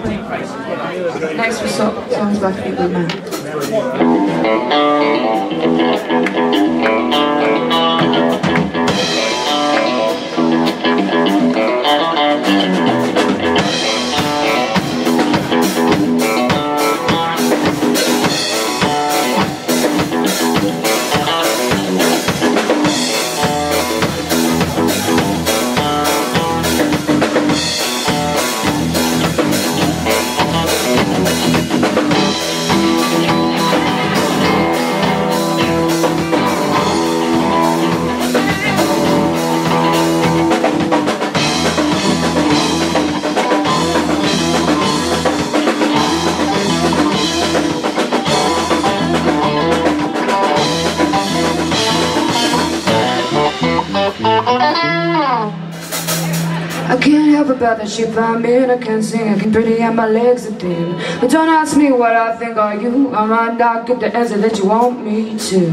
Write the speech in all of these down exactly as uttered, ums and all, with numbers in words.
Next was so songs by Fleetwood Mac. I can't help about that shit by me, and I can't sing, I can pretty and my legs are dim. But don't ask me what I think of you, I might not get the answer that you want me to.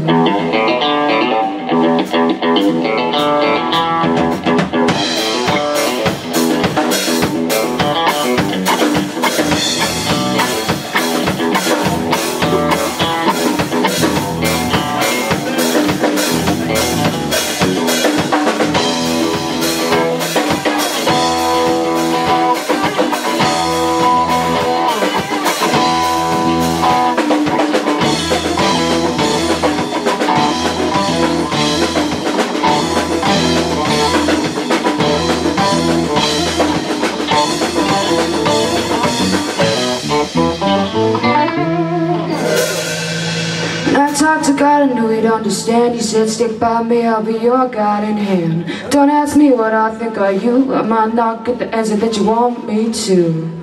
I talked to God, I knew he'd understand. He said, stick by me, I'll be your guiding hand. Don't ask me what I think of you, I might not get the answer that you want me to.